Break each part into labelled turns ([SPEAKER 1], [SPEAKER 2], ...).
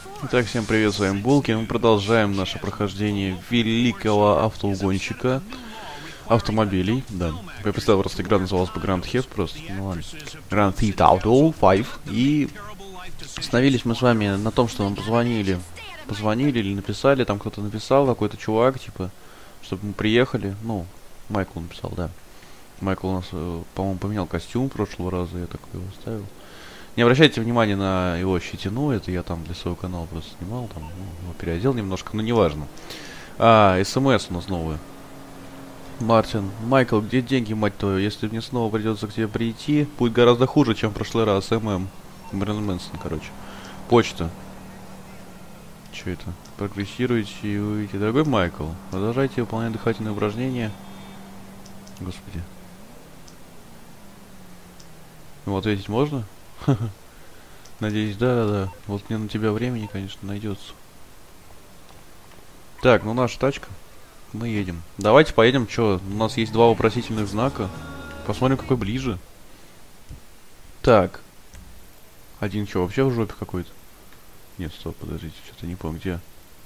[SPEAKER 1] Итак, всем привет, с вами Булки. Мы продолжаем наше прохождение великого автоугонщика автомобилей. Да, я представил, просто игра называлась бы Grand Theft просто. Ну ладно. Grand Theft Auto 5. И остановились мы с вами на том, что нам позвонили. Позвонили или написали, там кто-то написал, какой-то чувак, типа, чтобы мы приехали. Ну, Майкл написал, да. Майкл у нас, по-моему, поменял костюм прошлого раза, я такой его оставил. Не обращайте внимания на его щетину, это я там для своего канала просто снимал, там, ну, его переодел немножко, но неважно. СМС у нас новый. Мартин, Майкл, где деньги, мать твою? Если мне снова придется к тебе прийти, будет гораздо хуже, чем в прошлый раз. Мэрилин Мэнсон, короче. Почта. Че это? Прогрессируйте и выйдите. Дорогой Майкл, продолжайте выполнять дыхательные упражнения. Господи. Ну, ответить можно? Надеюсь, да. Вот мне на тебя времени, конечно, найдется. Так, ну наша тачка. Мы едем. Давайте поедем, что? У нас есть два вопросительных знака. Посмотрим, какой ближе. Так. Один что, вообще в жопе какой-то? Нет, стоп, подождите, что-то не помню, где.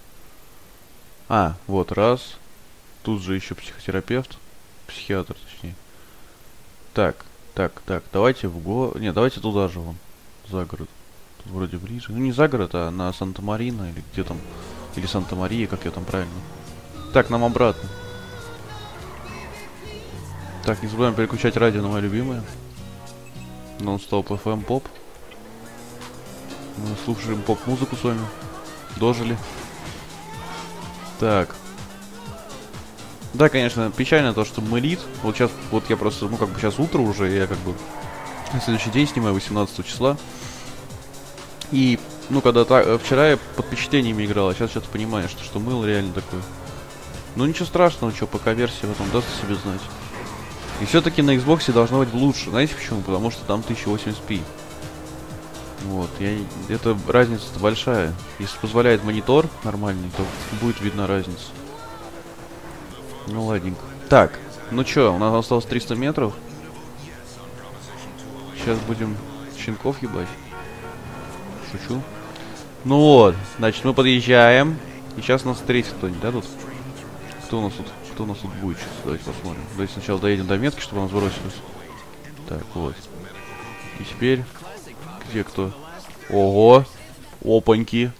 [SPEAKER 1] Вот, раз. Тут же еще психотерапевт. Психиатр, точнее. Так, давайте Нет, давайте туда же, вон. За город. Тут вроде ближе. Ну, не за город, а на Санта-Марина, или где там. Или Санта-Мария, как я там правильно. Так, нам обратно. Так, не забываем переключать радио на мое любимое. Non-stop FM поп. Мы слушаем поп-музыку с вами. Дожили. Так. Да, конечно, печально то, что мылит. Вот сейчас, вот я просто, ну, как бы сейчас утро уже, я как бы на следующий день снимаю, 18 числа. И, ну, когда вчера я под впечатлениями играл, а сейчас что-то понимаешь, что мыл реально такой. Ну, ничего страшного, что ПК-версия потом даст о себе знать. И все-таки на Xbox должно быть лучше. Знаете почему? Потому что там 1080p. Вот, это разница-то большая. Если позволяет монитор нормальный, то будет видна разница. Ну, ладненько. Так, ну чё, у нас осталось 300 метров. Сейчас будем щенков ебать. Шучу. Ну вот, значит, мы подъезжаем. И сейчас нас встретит кто-нибудь, да, тут? Кто у нас тут будет сейчас? Давайте посмотрим. Давайте сначала доедем до метки, чтобы нас бросились. Так, вот. И теперь... Где кто? Ого! Опаньки!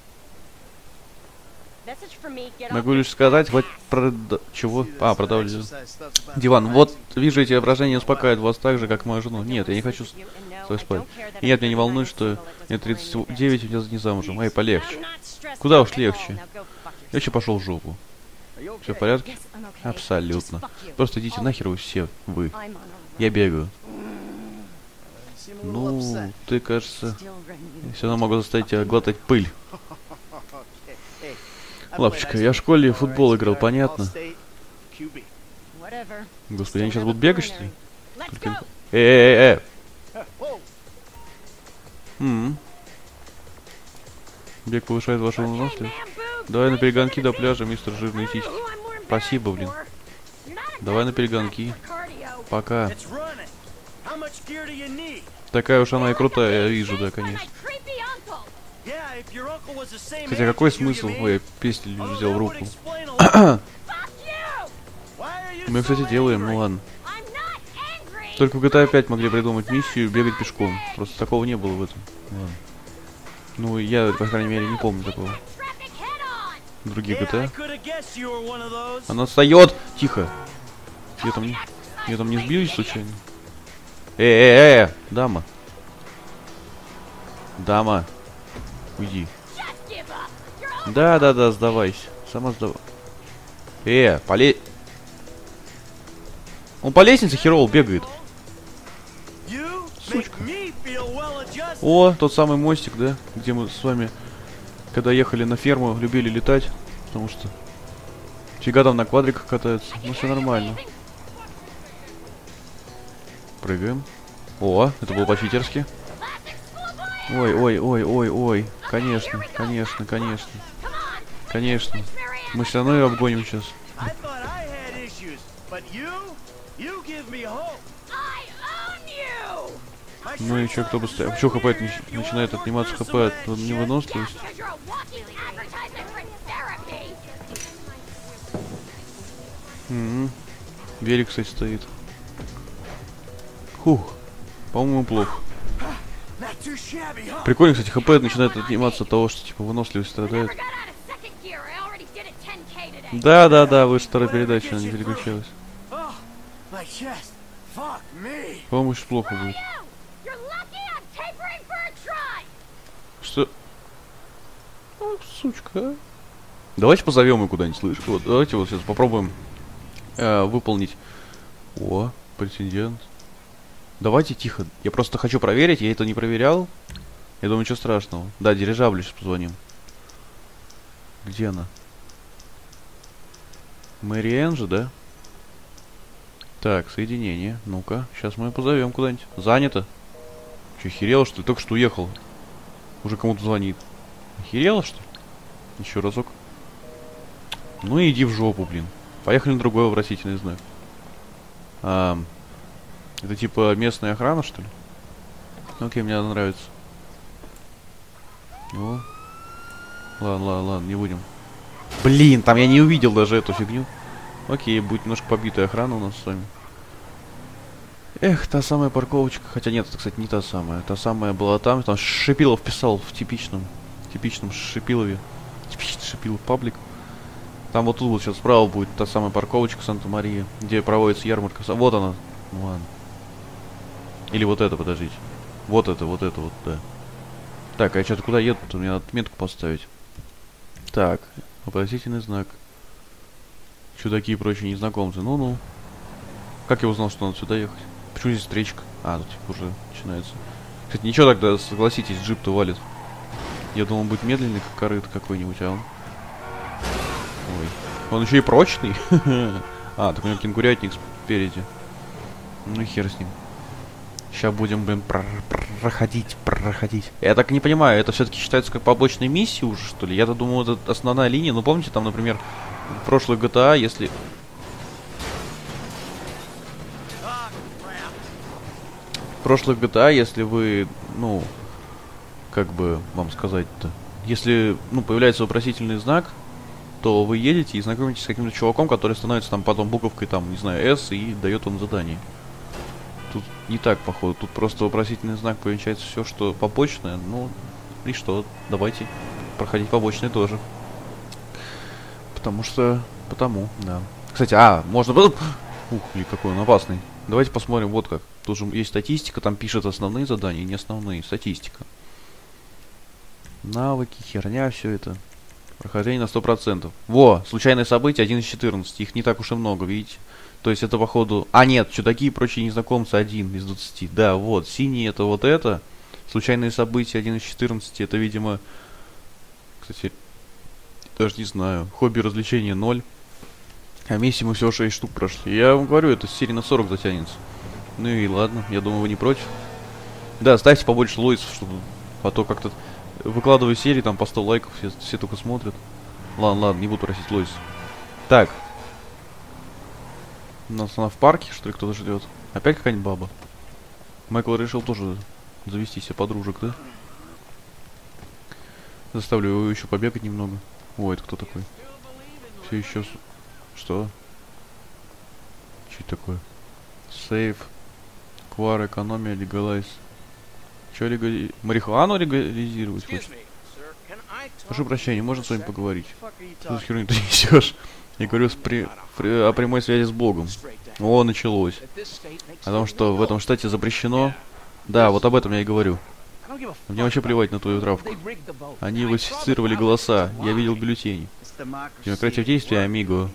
[SPEAKER 1] Могу лишь сказать, вот чего? Продавлю. Диван, вот, вижу, эти выражения успокаивают вас так же, как мою жену. Нет, я не хочу с тобой спать. И нет, меня не волнует, что мне 39, я не замужем. Эй, полегче. Куда уж легче? Я еще пошел в жопу. Все в порядке? Абсолютно. Просто идите нахер вы все, вы. Я бегаю. Ну, ты, кажется, я все равно могу заставить тебя глотать пыль. Лапочка, я в школе в футбол играл, понятно? Господи, они сейчас будут бегать, что ли? Только... Бег повышает вашу выносливость. Давай на перегонки до пляжа, мистер жирный сиськи. Спасибо, блин. Давай на перегонки. Пока. Такая уж она и крутая, я вижу, да, конечно. Хотя какой смысл? Ой, я песню взял в руку. Мы, кстати, делаем, ну ладно. Только в GTA 5 могли придумать миссию бегать пешком. Просто такого не было в этом. Ладно. Ну, я, по крайней мере, не помню такого. Другие GTA. Она отстает! Тихо! Ее там не сбились случайно? Дама. Дама. Уйди. Да, сдавайся. Сама сдавай. Он по лестнице херово бегает. Сучка. О, тот самый мостик, да? Где мы с вами, когда ехали на ферму, любили летать. Потому что фига там на квадриках катаются. Ну, все нормально. Прыгаем. О, это было по-читерски. Ой. Конечно. Мы все равно ее обгоним сейчас. Ну и чё, кто быстрее? А почему ХП начинает отниматься ХП от невыносливости? Велик, кстати, стоит. Фух. По-моему, плохо. Прикольно, кстати, ХП начинает отниматься от того, что типа выносливость страдает. Да, вы вторая передача, она не переключилась. По-моему, сейчас плохо будет. Что? О, сучка, а? Давайте позовем ее куда-нибудь, слышь. Вот, давайте вот сейчас попробуем выполнить. О, претендент. Давайте тихо. Я просто хочу проверить, я это не проверял. Я думаю, ничего страшного. Да, дирижаблю сейчас позвоним. Где она? Мэриэн же, да? Так, соединение. Ну-ка, сейчас мы ее позовем куда-нибудь. Занято? Че, охерела, что ли? Только что уехал. Уже кому-то звонит. Охерела, что ли? Еще разок. Ну и иди в жопу, блин. Поехали на другой вопросительный знак. Это типа местная охрана, что ли? Окей, мне она нравится. О. Ладно, не будем. Блин, там я не увидел даже эту фигню. Окей, будет немножко побитая охрана у нас с вами. Эх, та самая парковочка. Хотя нет, это, кстати, не та самая. Та самая была там. Там Шипилов писал в типичном Шипилове. Типичный Шипилов паблик. Там вот тут вот сейчас справа будет та самая парковочка Санта-Мария, где проводится ярмарка. Вот она. Ну ладно. Или вот это, подождите. Вот это, вот, да. Так, а я что-то куда еду? Мне надо отметку поставить. Так, вопросительный знак. Чудаки и прочие незнакомцы. Ну-ну. Как я узнал, что надо сюда ехать? Почему здесь встречка? А, тут типа уже начинается. Кстати, ничего тогда, согласитесь, джип-то валит. Я думал, будет медленный, как корыто какой-нибудь, а он... Ой. Он еще и прочный. А, так у него кенгурятник спереди. Ну хер с ним. Сейчас будем, блин, проходить. Я так не понимаю, это все-таки считается как побочная миссия уже, что ли? Я-то думал, это основная линия. Ну, помните, там, например, в прошлых GTA, если... В прошлых GTA, если вы, ну, как бы вам сказать-то, если, ну, появляется вопросительный знак, то вы едете и знакомитесь с каким-то чуваком, который становится там потом буковкой, там, не знаю, S и дает вам задание. Тут не так, походу. Тут просто вопросительный знак помечается все, что побочное. Ну, и что? Давайте проходить побочное тоже. Потому, да. Кстати, можно... Ух, ли, какой он опасный. Давайте посмотрим, вот как. Тут же есть статистика, там пишет основные задания и не основные. Статистика. Навыки, херня, все это. Прохождение на 100%. Во, случайные события 1 из 14. Их не так уж и много, видите? То есть это, походу... А, нет, чудаки и прочие незнакомцы 1 из 20. Да, вот, синий это вот это. Случайные события 1 из 14. Это, видимо... Кстати, даже не знаю. Хобби, развлечения 0. А миссии мы всего 6 штук прошли. Я вам говорю, это серия на 40 затянется. Ну и ладно, я думаю, вы не против. Да, ставьте побольше лойсов, чтобы... А то как-то... Выкладываю серии, там по 100 лайков, все только смотрят. Ладно, не буду просить лойс. Так. У нас она в парке, что ли, кто-то ждет? Опять какая-нибудь баба? Майкл решил тоже завести себе подружек, да? Заставлю его еще побегать немного. О, это кто такой? Все еще... Что? Что это такое? Сейф. Квар, экономия, легалайз. Че марихуану легализировать хочешь? Прошу прощения, можно с вами поговорить? Что за херню ты несешь? Я говорю о прямой связи с Богом. О, началось. О том, что в этом штате запрещено. Да, вот об этом я и говорю. Мне вообще плевать на твою травку. Они фальсифицировали голоса. Я видел бюллетени. Демократия в действии, амиго.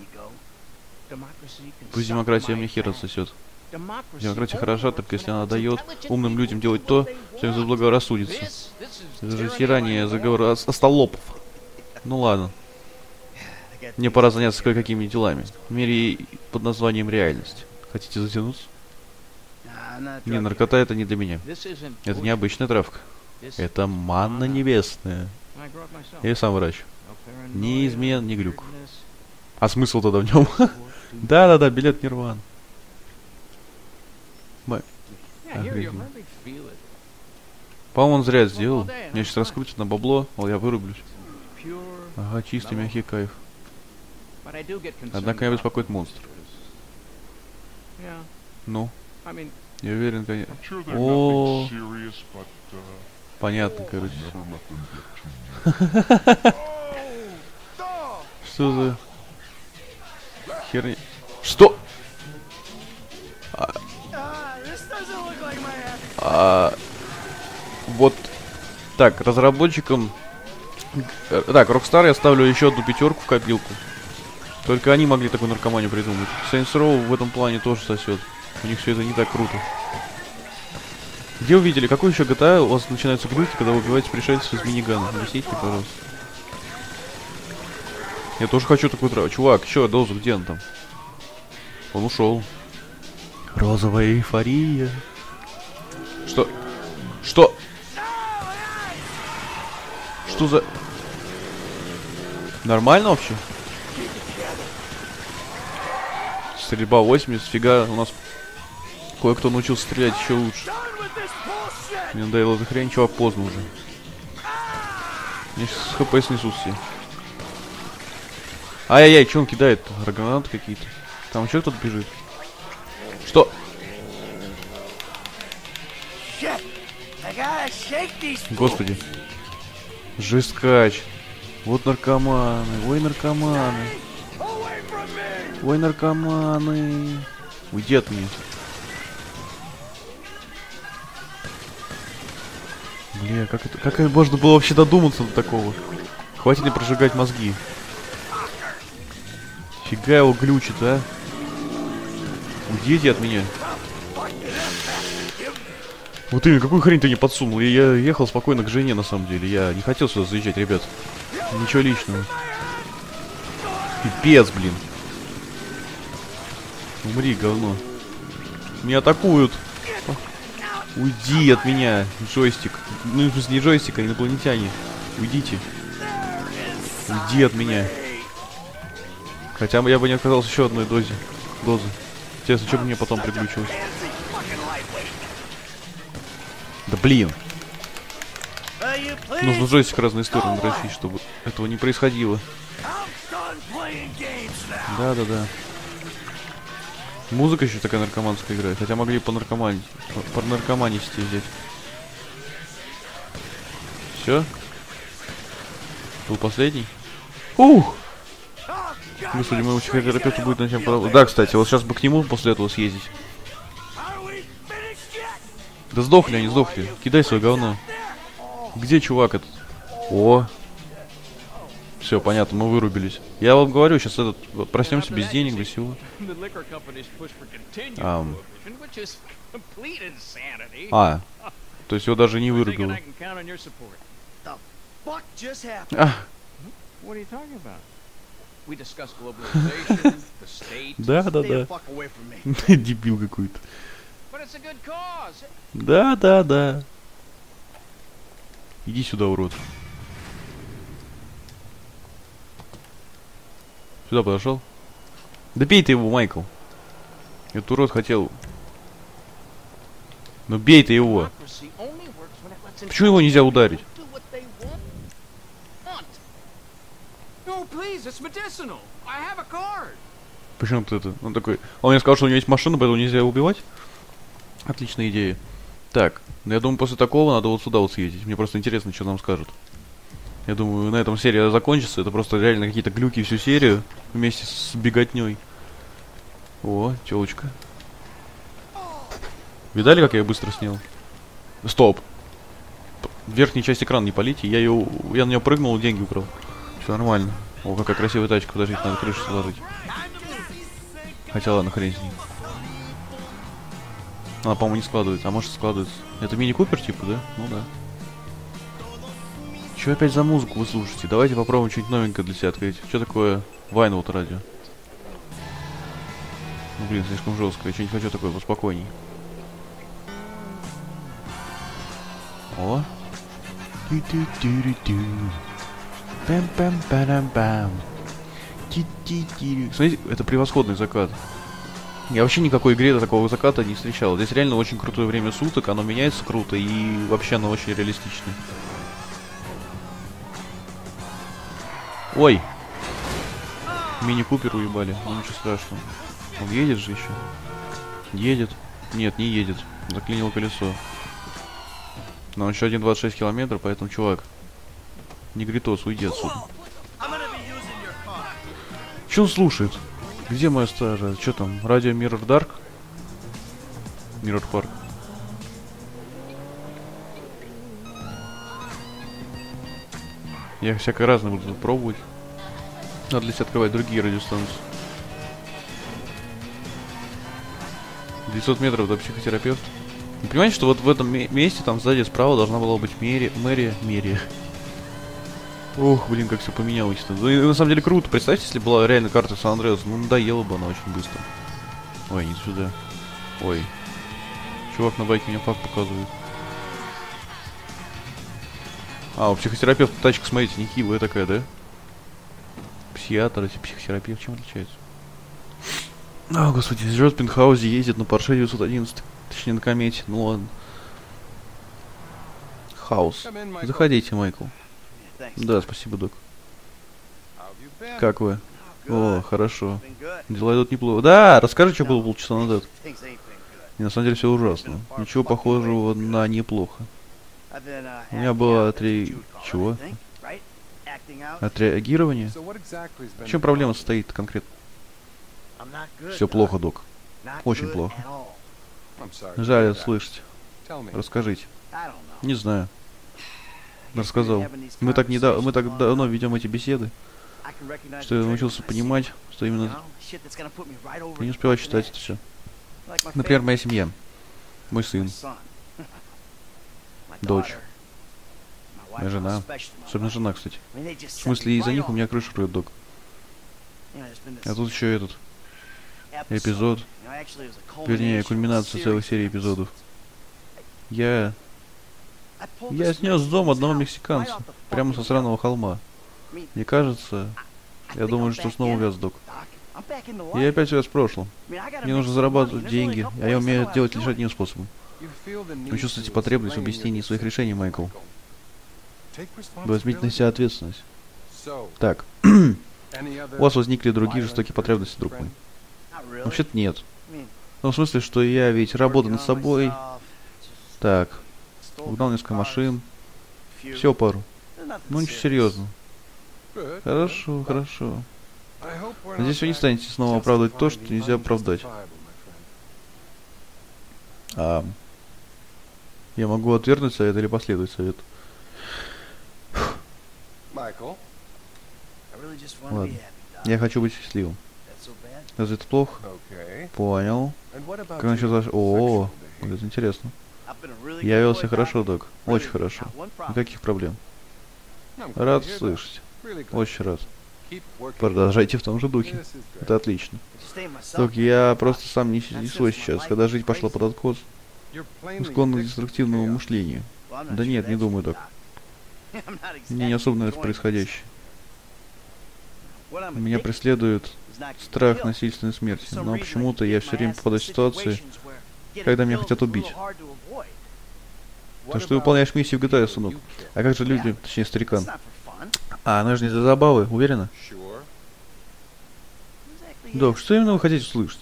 [SPEAKER 1] Пусть демократия мне хер отсосет. Демократия хороша, только если она дает умным людям делать то, что им заблагорассудится. Это же тирания заговора остолопов. Ну ладно. Мне пора заняться кое-какими делами. В мире под названием реальность. Хотите затянуться? Не, наркота это не для меня. Это не обычная травка. Это манна небесная. Я сам врач. Ни измен, ни глюк. А смысл тогда в нем? Да, билет Нирван. По-моему, он зря это сделал. Меня сейчас раскрутят на бабло, а я вырублюсь. Ага, чистый, мягкий кайф. Однако меня беспокоит монстр. Ну, я уверен, конечно. О, понятно, короче. Что за херня? Что? Вот так, разработчикам... Так, Rockstar я ставлю еще одну пятерку в копилку. Только они могли такую наркоманию придумать. Saints Row в этом плане тоже сосет. У них все это не так круто. Где увидели? Какой еще GTA у вас начинаются глюки, когда вы убиваете пришельцев из минигана? Объясните, пожалуйста. Я тоже хочу такую траву. Чувак, что, дозу, где он там? Он ушел. Розовая эйфория. Что? Что? Что за... Нормально вообще? Стрельба 80, фига, у нас кое-кто научился стрелять еще лучше. Мне надоело эта хрень, чувак, поздно уже. Мне сейчас хп снесут все. Ай-яй-яй, что он кидает? Гранаты какие-то. Там еще кто-то бежит. Что? Господи. Жесткач. Вот наркоманы. Ой, наркоманы. Ой, наркоманы. Уйди от меня. Бля, как это можно было вообще додуматься до такого? Хватит ли прожигать мозги? Фига его глючит, а? Уйдите от меня. Вот именно, какую хрень ты не подсунул? Я ехал спокойно к жене, на самом деле. Я не хотел сюда заезжать, ребят. Ничего личного. Пипец, блин. Умри, говно. Меня атакуют. Уйди от меня, джойстик. Ну, в смысле, не джойстик, а инопланетяне. Уйдите. Уйди от меня. Хотя бы я бы не отказался еще одной дозы. Интересно, что бы мне потом приключилось. Да блин. Нужно джойстик в разные стороны дрочить, чтобы этого не происходило. Да. Музыка еще такая наркоманская играет. Хотя могли по наркоманить взять. Все? Был последний? Ух! Господи, моему психотерапевту будет на чем пора. Да, кстати, вот сейчас бы к нему после этого съездить. Да сдохли они, сдохли. Кидай свое говно. Где чувак этот? О! Все, понятно, мы вырубились. Я вам говорю, сейчас проснемся без денег, без всего. То есть его даже не вырубило. Да. Дебил какой-то. Да. Иди сюда, урод. Сюда подошел. Да бей ты его, Майкл. Этот урод хотел. Ну бей ты его. Почему его нельзя ударить? Почему ты это? Он такой. Он мне сказал, что у него есть машина, поэтому нельзя убивать. Отличная идея. Так, я думаю, после такого надо вот сюда вот съездить. Мне просто интересно, что нам скажут. Я думаю, на этом серия закончится. Это просто реально какие-то глюки всю серию вместе с беготней. О, телочка. Видали, как я быстро снял? Стоп. В верхней части экрана не полите. Я на нее прыгнул, деньги украл. Все нормально. О, какая красивая тачка. Подождите, надо крышу сложить. Хотя ладно, хрен с ней. Она, по-моему, не складывается. А может, складывается. Это мини-купер, типа, да? Ну да. Что опять за музыку вы слушаете? Давайте попробуем что-нибудь новенькое для себя открыть. Что такое Vinewood радио? Ну, блин, слишком жестко. Я что-нибудь хочу такое поспокойней. О! Смотрите, это превосходный закат. Я вообще никакой игре такого заката не встречал. Здесь реально очень крутое время суток, оно меняется круто и вообще оно очень реалистичное. Ой! Мини-купер уебали. Ну ничего страшного. Он едет же еще. Едет. Нет, не едет. Заклинило колесо. Но еще 1,26 километра, поэтому, чувак, негритос, уйди отсюда. Че он слушает? Где моя старая? Че там? Радио Mirror Dark? Mirror Park. Я всякое разное буду пробовать. Надо здесь открывать другие радиостанции. 900 метров до психотерапевта. Вы понимаете, что вот в этом месте, там сзади справа должна была быть мэрия. Ох, блин, как все поменялось-то. Ну, и на самом деле круто. Представьте, если была реально карта Сан-Андреас, ну надоела бы она очень быстро. Ой, не сюда. Ой. Чувак на байке мне факт показывает. А, у психотерапевта тачка, смотрите, не хилая такая, да? Психиатр, эти психотерапевт, чем отличается? О, господи, живет в пентхаузе, ездит на Porsche 911. Точнее, на комете, ну ладно. Хаус. Заходите, Майкл. Да, спасибо, док. Как вы? О, хорошо. Дела идут неплохо. Да, расскажи, что было полчаса назад. И на самом деле все ужасно. Ничего похожего на неплохо. У меня было Чего? Отреагирование? В чем проблема состоит конкретно? Все плохо, док. Очень плохо. Жаль это слышать. Расскажите. Не знаю. Рассказал. Мы так давно ведем эти беседы, что я научился понимать, что именно... Я не успеваю читать это все. Например, моя семья. Мой сын. Дочь. Моя жена. Особенно жена, кстати. В смысле, из-за них у меня крышу рвет, док. А тут еще этот эпизод. Вернее, кульминация целой серии эпизодов. Я снес с дома одного мексиканца. Прямо со сраного холма. Мне кажется, я думаю, что снова увяз, док. Я опять увяз в прошлом. Мне нужно зарабатывать деньги, а я умею это делать лишь одним способом. Вы чувствуете потребность в объяснении своих решений, Майкл. Вы возьмите на себя ответственность. Так. У вас возникли другие жестокие потребности, друг мой? Вообще-то нет. Ну, в смысле, что я ведь работаю над собой. Так. Угнал несколько машин. Все, пару. Ну, ничего серьезного. Хорошо, хорошо. Надеюсь, вы не станете снова оправдывать то, что нельзя оправдать. Я могу отвергнуть совет или последовать совету. Ладно. Я хочу быть счастливым. Разве это плохо? Понял. Как насчет вашего... О, это интересно. Я вел себя хорошо, док. Очень хорошо. Никаких проблем. Рад слышать. Очень рад. Продолжайте в том же духе. Это отлично. Док, я просто сам не свой сейчас. Когда жизнь пошла под откос, склонен к деструктивному мышлению. Да нет, не думаю, док. Мне не особо нравится происходящее. Меня преследует страх насильственной смерти. Но почему-то я все время попадаю в ситуации, когда меня хотят убить. То, что ты выполняешь миссию в GTA, сынок. А как же люди, точнее старикан? А, она же не для забавы, уверена? Док, что именно вы хотите услышать?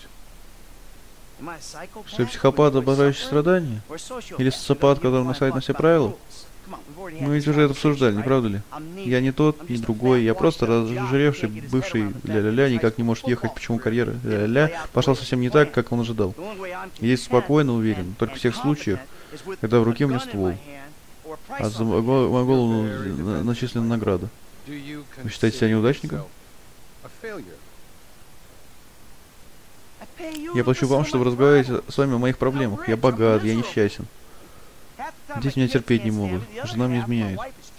[SPEAKER 1] Что я психопат, обожающий страдания? Или социопат, который насадит на все правила? Мы ведь уже это обсуждали, не правда ли? Я не тот, ни другой, я просто разжиревший, бывший ля-ля-ля, никак не может ехать, почему карьера ля-ля-ля пошла совсем не так, как он ожидал. Я спокойно уверен, только в тех случаях, когда в руке у меня ствол, а за мою голову начислена награда. Вы считаете себя неудачником? Я плачу вам, чтобы разговаривать с вами о моих проблемах. Я богат, я несчастен. Здесь меня терпеть не могут. Жена мне изменяет.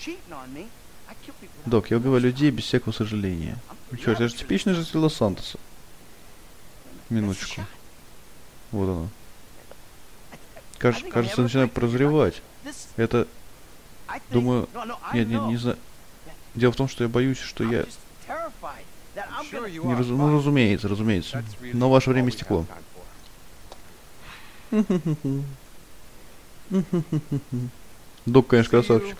[SPEAKER 1] Док, я убиваю людей без всякого сожаления. Черт, я же типичный житель Лос-Сантоса. Минуточку. Вот оно. Кажется, начинаю прозревать. Это... Думаю... Нет, не знаю. Дело в том, что я боюсь, что я... Ну, разумеется. Но ваше время истекло. Док, конечно, красавчик.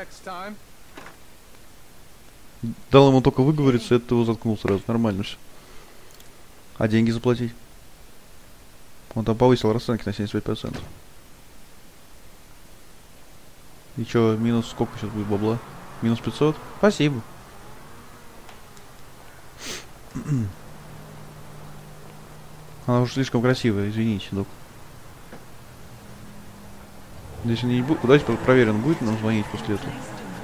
[SPEAKER 1] Дал ему только выговориться, это его заткнул сразу. Нормально все. А деньги заплатить? Он там повысил расценки на 75%. И чё, минус сколько сейчас будет бабла? Минус 500? Спасибо. Она уже слишком красивая, извините, док. Если не будет, давайте проверим, будет нам звонить после этого.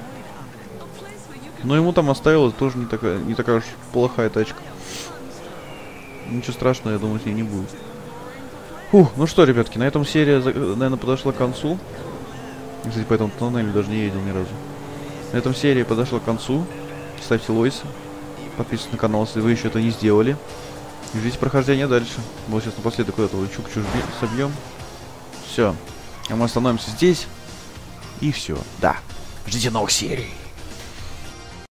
[SPEAKER 1] Но ему там оставилось тоже не такая уж плохая тачка. Ничего страшного, я думаю, с ней не будет. Фух, ну что, ребятки, на этом серия, наверное, подошла к концу. Кстати, по этому тоннелю даже не ездил ни разу. На этом серия подошла к концу. Ставьте лайки, подписывайтесь на канал, если вы еще это не сделали. И ждите прохождения дальше. Вот сейчас напоследок вот этого чук-чук собьем. Все. А мы остановимся здесь. И все. Да. Ждите новых серий.